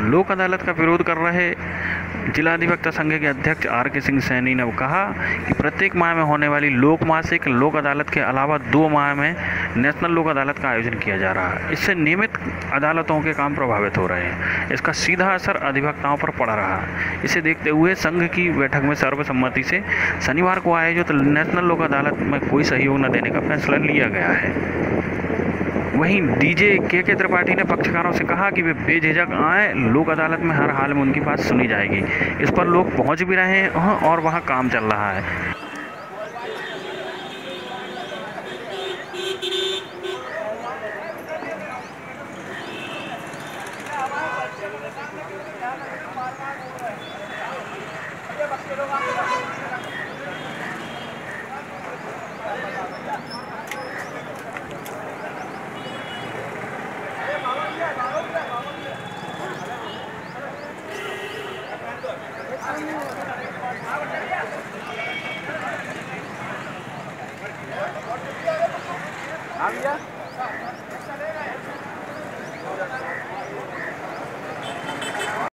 लोक अदालत का विरोध कर रहे जिला अधिवक्ता संघ के अध्यक्ष आर.के. सिंह सैनी ने कहा कि प्रत्येक माह में होने वाली लोक मासिक लोक अदालत के अलावा 2 माह में नेशनल लोक अदालत का आयोजन किया जा रहा है। इससे नियमित अदालतों के काम प्रभावित हो रहे हैं। इसका सीधा असर अधिवक्ताओं पर पड़ रहा है। इसे देखते हुए संघ की बैठक में सर्वसम्मति से शनिवार को आयोजित नेशनल लोक अदालत में कोई सहयोग न देने का फैसला लिया गया है। वहीं डीजे के त्रिपाठी ने पक्षकारों से कहा कि वे बेझिझक आए, लोक अदालत में हर हाल में उनकी बात सुनी जाएगी। इस पर लोग पहुंच भी रहे हैं और वहां काम चल रहा है।